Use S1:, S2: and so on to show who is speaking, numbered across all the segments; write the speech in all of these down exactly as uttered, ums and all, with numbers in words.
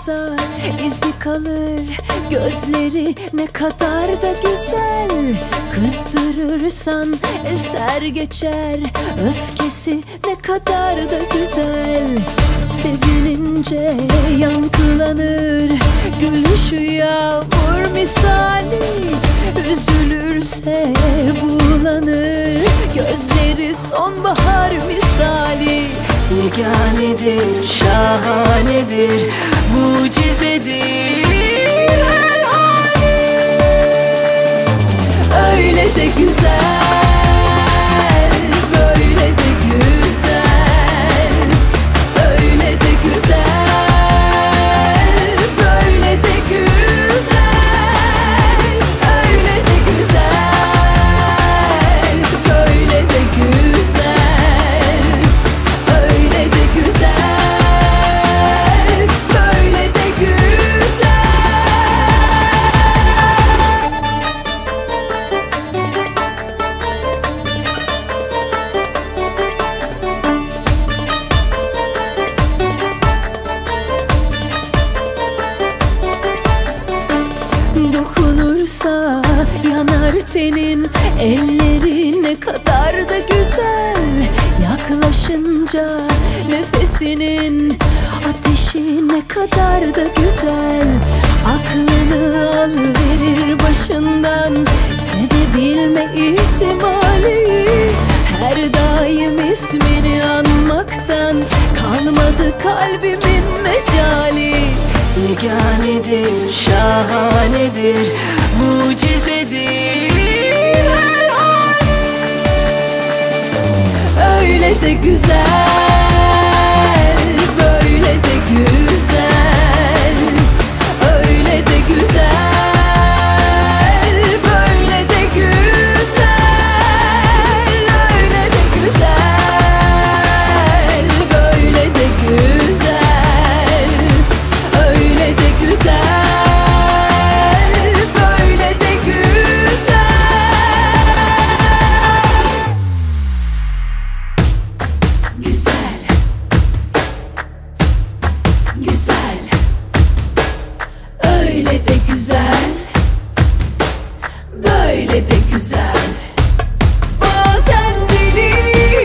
S1: misal izi kalır, gözleri ne kadar da güzel. Kızdırırsan eser geçer, öfkesi ne kadar da güzel. Sevinince yankılanır, gülüşü yağmur misali. Üzülürse bulanır, gözleri sonbahar misali. Yeganedir, şahanedir, mucizedir her hali. Öyle de güzel, böyle de güzel. Öyle de güzel, böyle de güzel. Öyle de güzel, böyle de güzel. Öyle de güzel, böyle de güzel. Dokunursa yanar tenin, elleri ne kadar da güzel. Yaklaşınca nefesinin ateşi ne kadar da güzel. Aklını alıverir başından, sevebilme ihtimali. Her daim ismini anmaktan kalmadı kalbimin mecali. Yeganedir, şahanedir, mucizedir her hali. Öyle de güzel, böyle de güzel. Öyle de güzel, böyle de güzel. Öyle de güzel, böyle de güzel. Öyle de güzel, böyle de güzel. Güzel, güzel. Öyle de güzel, böyle de güzel. Bazen deli,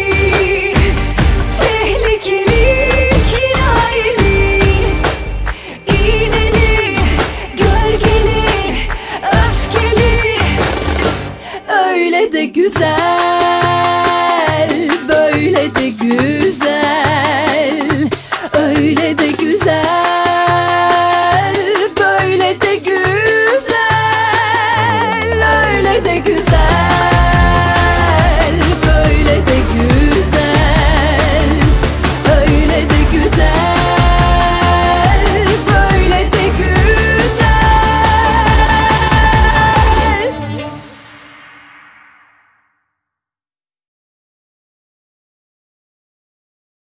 S1: tehlikeli, kinayeli, iğneli, gölgeli, öfkeli. Öyle de güzel.